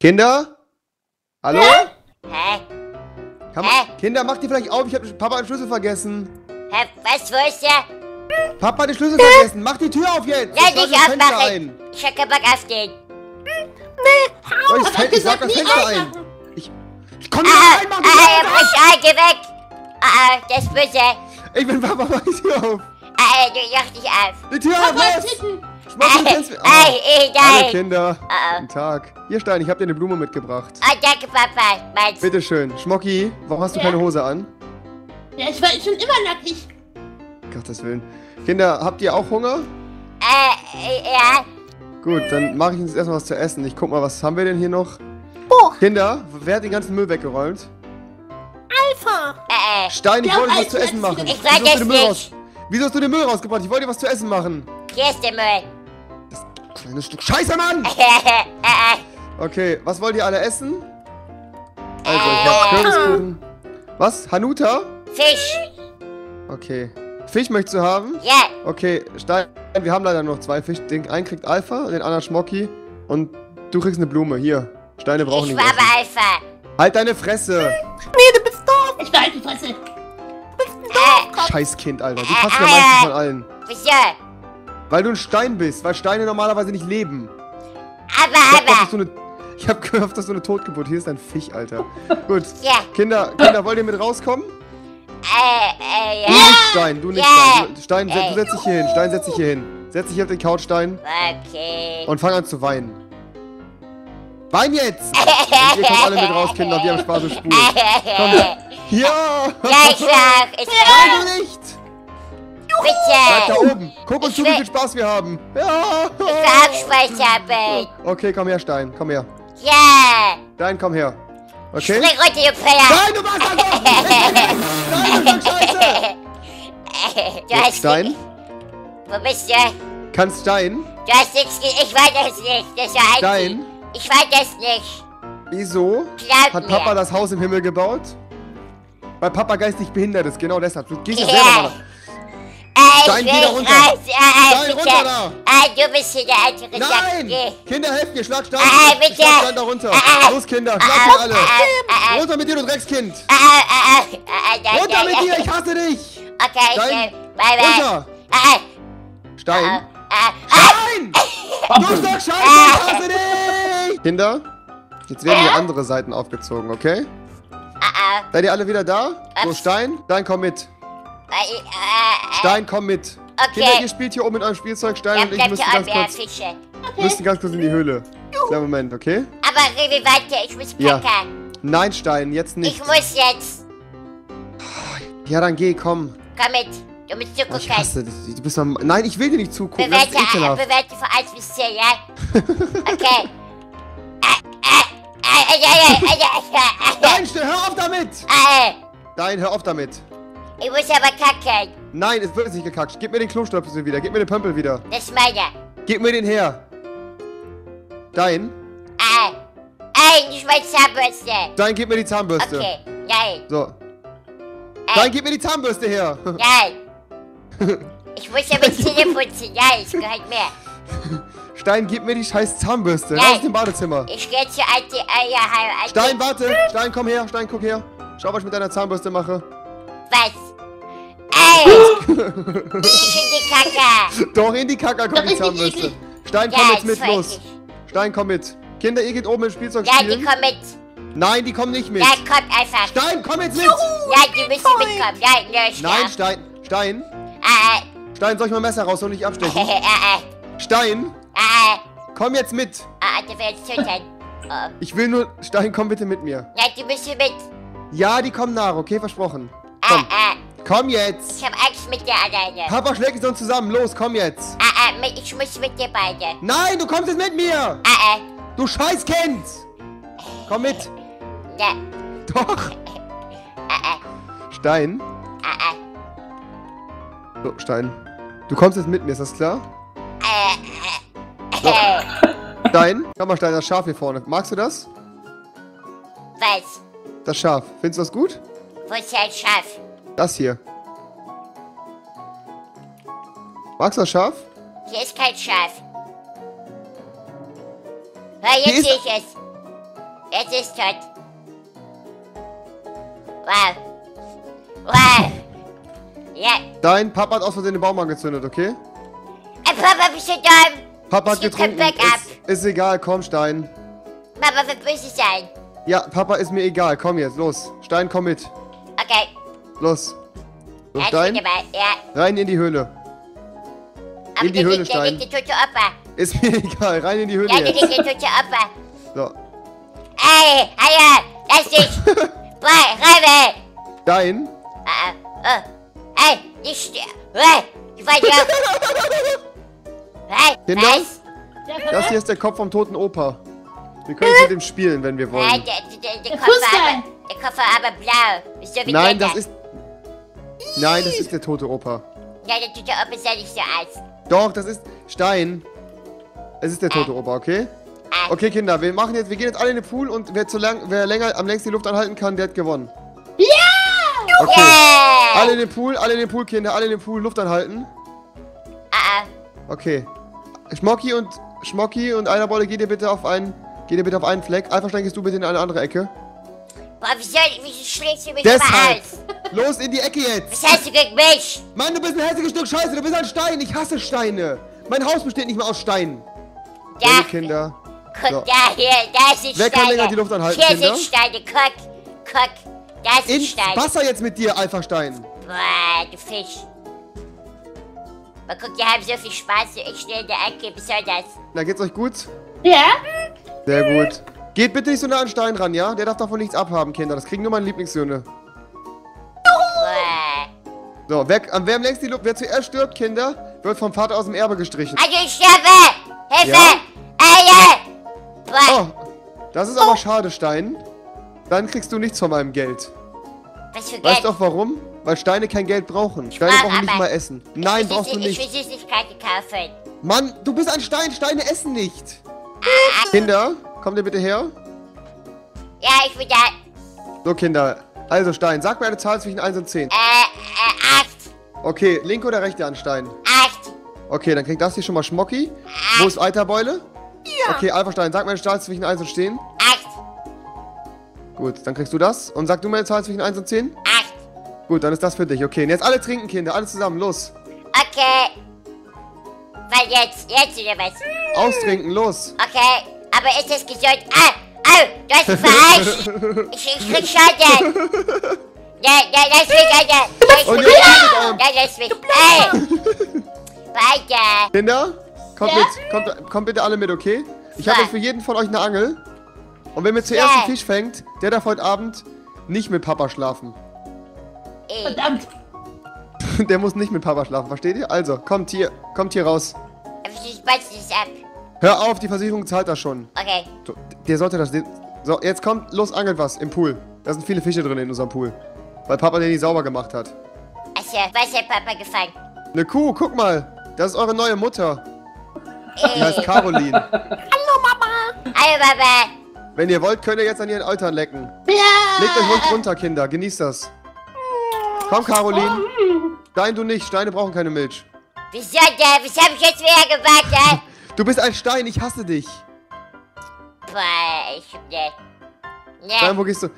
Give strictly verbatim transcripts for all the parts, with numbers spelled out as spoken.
Kinder? Hallo? Hä? Kann Hä? man, Kinder, macht die vielleicht auf. Ich hab Papa den Schlüssel vergessen. Hä? Was, wo ist der? Papa hat den Schlüssel vergessen. Mach die Tür auf jetzt. Ja, Ich schlag nicht das Fenster aufmachen. ein. Ich hab keinen Bock auf den. Soll ich, das Fen- ich sag das Fenster ein. Ich, ich komm nicht Ah, rein, mach ah, die Tür ah, auf. brich, ah, geh weg. Ah, ah, der ist böse. Ich bin Papa, mach die Tür auf. Ah, ah, du mach dich auf. Die Tür auf, Papa, los. hinten. Ich mach die Ah, Fenster. ah, Ah. eh, Hallo nein. Kinder. Ah, Guten Tag. Hier, Stein, ich hab dir eine Blume mitgebracht. ah, danke, Papa. Meinst du? Bitteschön. Schmocki, warum hast du Ja. keine Hose an? Ja, ich war schon immer nackig. Gottes Willen. Kinder, habt ihr auch Hunger? Äh, ja. Gut, dann mache ich uns erstmal was zu essen. Ich guck mal, was haben wir denn hier noch? Boah, Kinder, wer hat den ganzen Müll weggeräumt? Alpha. Äh, äh. Stein, ich Ja, wollte was Alter, zu essen jetzt machen. wieder- Ich Wieso weiß hast du es den Müll nicht. Wieso hast du den Müll rausgebracht? Ich wollte dir was zu essen machen. Hier ist der Müll. Kleines Stück Scheiße, Mann! äh, äh. Okay, was wollt ihr alle essen? Also, ich hab Kürbiskuchen. Was? Hanuta? Fisch. Okay. Fisch möchtest du haben? Ja. Okay, Stein, wir haben leider noch zwei Fisch. Den einen kriegt Alpha, den anderen Schmocki. Und du kriegst eine Blume. Hier. Steine brauchen Ich nicht war essen. aber Alpha. Halt deine Fresse! Nee, du bist doof. Ich war halt die Fresse. Äh, Scheiß Kind, Alter. Du passt ja meistens von allen. wieso? Weil du ein Stein bist, weil Steine normalerweise nicht leben. Aber, Ich hab gehofft, dass aber. du eine, ich hab gehofft, dass du eine Totgeburt. Hier ist ein Fisch, Alter. Gut. Ja. Kinder, Kinder, wollt ihr mit rauskommen? Äh, äh, Du ja. nicht, Stein, du nicht, Ja. Stein. Du, Stein, se- du setz dich hier hin. Stein, setz dich hier hin. Setz dich auf den Couch, Stein. Okay. Und fang an zu weinen. Wein jetzt! Und ihr kommt alle mit raus, Kinder. Wir haben Spaß und Spur. Komm. Ja! Ja, ich sag. Ich Nein, du nicht! Bleib da Bitte. oben. Guck uns Ich zu, wie will- viel Spaß wir haben. Ja! Ich will Abspeich haben. Okay, komm her, Stein. Komm her. Ja. Stein, komm her. Okay? Spring runter, du Player. Nein, du machst das doch! Nein, du Stück Scheiße! Du hast. Stein? Wo bist du? Kannst Stein? Du hast nichts ge Ich weiß es nicht. Das war ein. Stein? Ich weiß es nicht. Wieso? Glaub Hat mir. Papa das Haus im Himmel gebaut? Weil Papa geistig behindert ist, genau deshalb. Du gehst jetzt Ja. selber mal. Äh, Stein, ich geh da will runter. raus. Äh, Stein, bitte. runter da. Ah, du bist hier der alte Nein! Geh. Kinder, helft mir, schlag Stein. Ah, bitte. Schlag Stein da runter. Ah, Los, Kinder, schlag Ah, mir alle. ah, ah, Runter mit dir, du Dreckskind. ah, ah, ah, ah, ah, Runter ah, mit ah, dir, ich hasse dich. Okay, ich Stein, will. Bye, bye. Runter. Ah, ah, Stein. ah, ah, Stein! Du Stück Scheiße, ich hasse dich. Kinder, jetzt werden hier andere Seiten aufgezogen, okay? ah, ah. Seid ihr alle wieder da? So, Ups. Stein, Stein, komm mit. Ah, ah, Stein, komm mit. Okay. Kinder, ihr spielt hier oben mit eurem Spielzeug. Stein Ja, und ich bleibt müssen hier ganz an mehr kurz, Fische. müssen ganz kurz in die Höhle. Kleinen Moment, okay? Aber Revi, warte, ich muss Ja. kacken. Nein, Stein, jetzt Ich nicht. muss jetzt. Ja, dann geh, komm. Komm mit. Du musst Oh, ich zugucken. hasse dich. Du bist am... Nein, ich will dir nicht zugucken. Das ist Bewerte, äh, ekelhaft. bewerte von eins bis zehn, ja? Okay. Äh, äh, äh, äh, äh, äh, äh, äh, Nein, still, hör auf damit! äh, Nein, hör auf damit. Ich muss aber kacken. Nein, es wird jetzt nicht gekackt. Gib mir den Klostöpsel wieder. Gib mir den Pömpel wieder. Das ist meiner. Gib mir den her. Dein? Äh, ey, nicht meine Zahnbürste. Dein, gib mir die Zahnbürste. Okay, nein, So. äh, Dein, gib mir die Zahnbürste her. nein. Ich muss ja mit Zähne putzen. Nein, es gehört mehr. Stein, gib mir die scheiß Zahnbürste. Nein. Raus aus dem Badezimmer. Ich gehe zu alte Eier. Stein, warte. Stein, komm her. Stein, guck her. Schau, was ich mit deiner Zahnbürste mache. Was? Ey! Nicht in die Kacke! Doch, in die Kacke kommt die Das ist nicht Zahnbürste. eklig. Stein, Ja, komm jetzt ist mit, voll los. eklig. Stein, komm mit. Kinder, ihr geht oben im Spielzeug Ja, die spielen. kommen mit. Nein, die kommen nicht mit. Ja, kommt einfach. Stein, komm jetzt mit. Ja, die müssen mitkommen. Nein, nicht. Nein, Stein. Stein. Äh, Stein, soll ich mal ein Messer raus und nicht äh, abstechen? äh, äh, Stein, äh, komm jetzt mit. äh, du willst töten. Oh. Ich will nur... Stein, komm bitte mit mir. Ja, die müssen mit. Ja, die kommen nach, okay? Versprochen. Äh, Komm. äh, Komm jetzt. ich hab Angst mit dir alleine. Papa schlägt uns zusammen. Los, komm jetzt. Äh, äh, mit- ich muss mit dir beide. Nein, du kommst jetzt mit mir. Äh, äh, Du Scheißkind. Komm mit. ja, Doch. äh, äh, Stein. äh, äh, So, Stein. Du kommst jetzt mit mir, ist das klar? äh, äh, Stein. Komm mal, Stein, das Schaf hier vorne. Magst du das? was? Das Schaf. Findest du das gut? Wo ist ein Schaf? Das hier. Magst du das Schaf? Hier ist kein Schaf. Hör, Hier jetzt ist- sehe ich es. Jetzt ist tot. Wow. Wow. Ja. Dein Papa hat aus Versehen den Baum angezündet, okay? Ey, Papa, bist du dumm? Papa hat Ich getrunken. kein Backup. Ist, ist egal, komm, Stein. Papa wird böse sein. Ja, Papa ist mir egal. Komm jetzt, los. Stein, komm mit. Okay. Los. Los, Jetzt Stein. bitte mal. Ja. Rein in die Höhle. Aber In die der Höhle, liegt, der Stein. liegt der tote Opa. Ist mir egal. Rein in die Höhle Ja, der jetzt. liegt der tote Opa. So. Ey, Alter, lass dich. Boah, Reibe. Stein. Ah, ah, oh. Ey, nicht. Hey, ich weiß ja. Hey, Kinder? was? Das hier ist der Kopf vom toten Opa. Wir können jetzt mit ihm spielen, wenn wir Hey, wollen. der, der, der, der Der Kopf war Fußball. aber, der Kopf war aber blau. Ist so wie Nein, der das da. ist... Nein, das ist der tote Opa. Ja, der tote Opa sah nicht so aus. Doch, das ist... Stein. Es ist der tote Opa, okay? Ah, Okay, Kinder, wir machen jetzt... Wir gehen jetzt alle in den Pool und wer, zu lang, wer länger am längsten die Luft anhalten kann, der hat gewonnen. Ja! Okay. yeah! Alle in den Pool, alle in den Pool, Kinder, alle in den Pool, Luft anhalten. Ah, ah. Okay. Schmocki und... Schmocki und Einerbolle, geht ihr bitte auf einen... Geht ihr bitte auf einen Fleck. Alpha-Stein, gehst du bitte in eine andere Ecke. Boah, wieso, wieso schlägst du mich immer Deshalb. aus? Los, in die Ecke jetzt. Was hast du gegen mich? Mann, du bist ein hässliches Stück Scheiße, du bist ein Stein. Ich hasse Steine. Mein Haus besteht nicht mehr aus Steinen. Ja, Liebe Kinder. guck So. da, hier, da sind Wer kann Steine. länger die Luft anhalten, Hier Kinder? sind Steine, guck, guck. Da ist ein Ins Stein. Wasser jetzt mit dir, Alpha-Stein. Boah, du Fisch. Mal guck, die haben so viel Spaß, so ich stehe in der Ecke, besonders. Na, geht's euch gut? Ja? Sehr gut. Geht bitte nicht so nah an Stein ran, ja? Der darf davon nichts abhaben, Kinder. Das kriegen nur meine Lieblingssöhne. Boah. So, wer, an wer am längsten die Luft... Wer zuerst stirbt, Kinder, wird vom Vater aus dem Erbe gestrichen. Also ich sterbe! Hilfe! Ja? Eie! Boah, Oh, das ist aber schade, Stein. Dann kriegst du nichts von meinem Geld. was für Geld? Weißt du auch warum? Weil Steine kein Geld brauchen. Steine frag brauchen nicht aber- mal Essen. Nein, ich will brauchst du Sü- Ich nicht. will Süßigkeiten kaufen. Mann, du bist ein Stein. Steine essen nicht. Kinder, kommt ihr bitte her? Ja, ich will da. So, Kinder. Also, Stein, sag mir eine Zahl zwischen eins und zehn. Äh, äh, acht. Okay, linke oder rechte an Stein? Acht. Okay, dann kriegt das hier schon mal Schmocki. Wo ist Eiterbeule? Ja. Okay, Alpha-Stein, sag mir eine Zahl zwischen eins und zehn. Acht. Gut, dann kriegst du das. Und sag du mir eine Zahl zwischen eins und zehn. Acht. Gut, dann ist das für dich. Okay, und jetzt alle trinken, Kinder. Alle zusammen, los. Okay. Weil jetzt, jetzt oder was? Austrinken, los. Okay. Aber ist das gesund? Ah! Au! Du hast mich verarscht! Ich, ich krieg Schaden! Ja, ja, lass mich, Alter! Ja, ich Und bin jetzt wieder- mit eurem- Ja, lass mich! Ey! Weiter! Kinder, kommt, Ja? mit, kommt, kommt bitte alle mit, okay? Ich habe Ja. jetzt für jeden von euch eine Angel. Und wer mir zuerst Ja. einen Fisch fängt, der darf heute Abend nicht mit Papa schlafen. Ey, Verdammt. Der muss nicht mit Papa schlafen, versteht ihr? Also, kommt hier, kommt hier raus. ich spatze das ab. Hör auf, die Versicherung zahlt das schon. Okay. So, der sollte das... So, jetzt kommt, los, angelt was im Pool. Da sind viele Fische drin in unserem Pool. Weil Papa den nicht sauber gemacht hat. Also, was hat Papa gefangen? Eine Kuh, guck mal. Das ist eure neue Mutter. Die Ey. heißt Caroline. Hallo, Papa! Wenn ihr wollt, könnt ihr jetzt an ihren Eutern lecken. Ja! Legt euch ruhig runter, Kinder. Genießt das. Komm, Caroline. Stein, du nicht. Steine brauchen keine Milch. Wieso denn? Was hab ich jetzt wieder gemacht, ey? Du bist ein Stein. Ich hasse dich. Boah, ich... Ne. Stein, Ne. wo gehst du?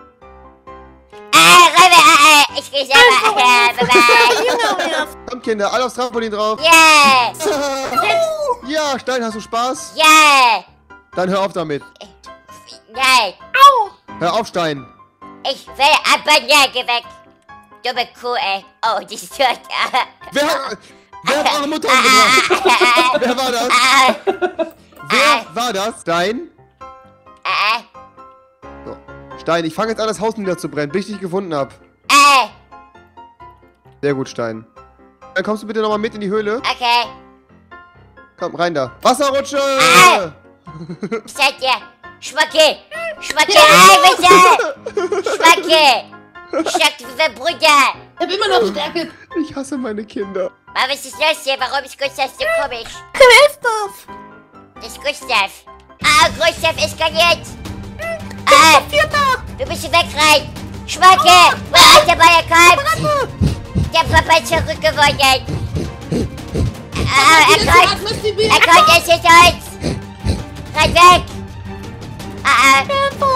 Ah, Räume, ah, ah, ich geh selber. Ah, Bye-bye. Komm, Kinder. Alle aufs Trampolin drauf. Yeah! Ja, Stein, hast du Spaß? Yeah! Dann hör auf damit. Nein! Hör auf, Stein. Ich will aber nicht, geh weg! Dumme Kuh, ey. Oh, die ist tot. Ah, Wer hat, wer hat eure Mutter umgebracht? Wer war das? ah, Wer war das? Stein? ah, So. Stein, ich fange jetzt an, das Haus niederzubrennen, bis ich dich gefunden habe. ah, Sehr gut, Stein. Dann kommst du bitte nochmal mit in die Höhle. okay. Komm, rein da. Wasserrutsche! Ah. Seid ihr? Schwacke! Schwacke! Ey, bitte! Schwacke! Ich dachte, wir wären Brüder! Ich hab immer noch Stärke. Ich hasse meine Kinder. Aber was ist los hier? Warum ist Gustav so komisch? Christoph. Das ist Gustav. Ah, Gustav eskaliert! Ah, Vierter. du bist wegrein! Schwacke! Wo hat der Bayer kommt? Der Papa ist zurückgewonnen! Ah, er kommt! Atmen Sie wieder. Er kommt, er ist jetzt uns! Renn weg! Ah, ah.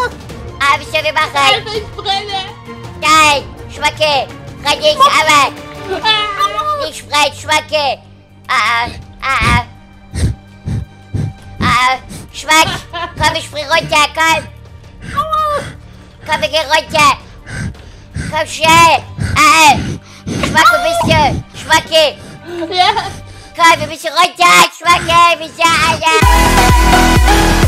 Ah, was soll wir machen? Alter, ich brenne. Nein, Schwacke. Renn nicht, aber Ah. nicht frei, Schwacke. Ah, ah, ah. Ah, Schwack. Komm, ich spring runter, komm. Komm, wir gehen runter. Komm schnell. Ah, Schwacke, wo bist du? Schwacke. Ja. Komm, wir müssen runter, Schwacke. Wir sind alle.